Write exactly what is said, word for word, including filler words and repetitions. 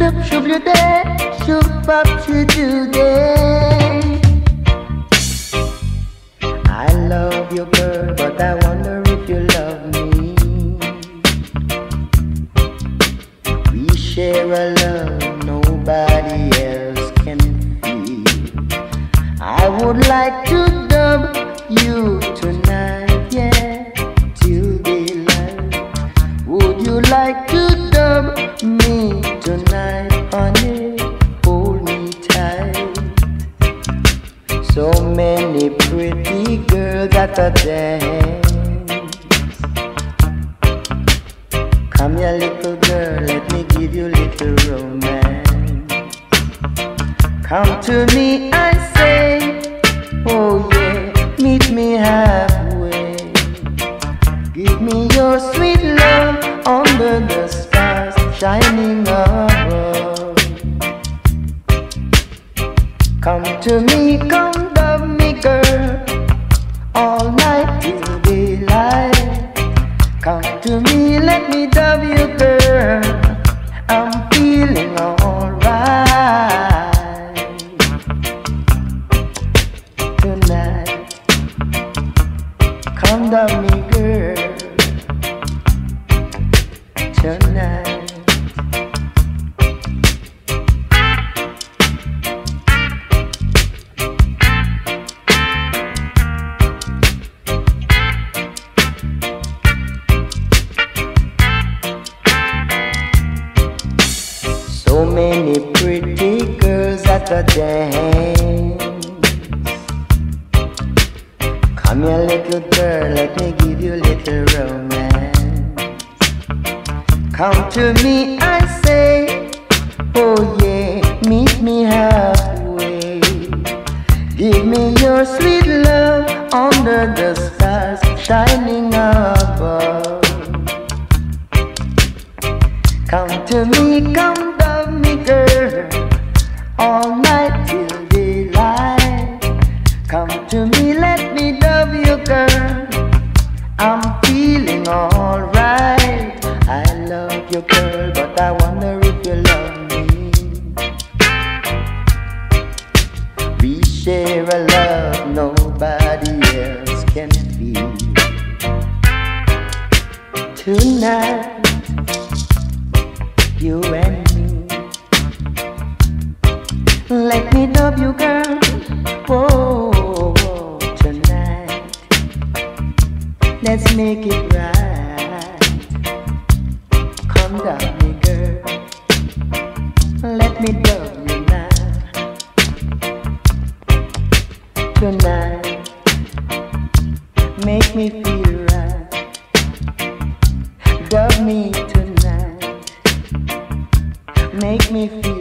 dub shub you day, shub pop to today. I love you, girl, but I wonder if you love me. We share a love nobody else can feel. I would like to dub you tonight, yeah, till daylight. Would you like to dub me tonight, honey? Hold me tight. So many pretty girls at a dance. Come here, little girl, let me give you little romance. Come to me, I say, oh yeah, meet me halfway. Give me your sweet love under the stars shining above. Come to me, come love me, girl, all night till daylight. Come to me, let me love you, girl, I'm feeling alright tonight. Come love me, girl, tonight. So many pretty girls at a dance. Come here, little girl, let me give you a little romance. Come to me, I say, oh yeah, meet me halfway. Give me your sweet love under the stars shining above. Come to me, come love me, girl, all night till daylight. Come to me, let me love you, girl, I'm feeling alright. I love you, girl, but I wonder if you love me. We share a love nobody else can feel. Tonight, you and me. Let me love you, girl, whoa, whoa, tonight. Let's make it right. Come down, me girl, let me love you now. Tonight, make me feel right. Love me tonight. Make me feel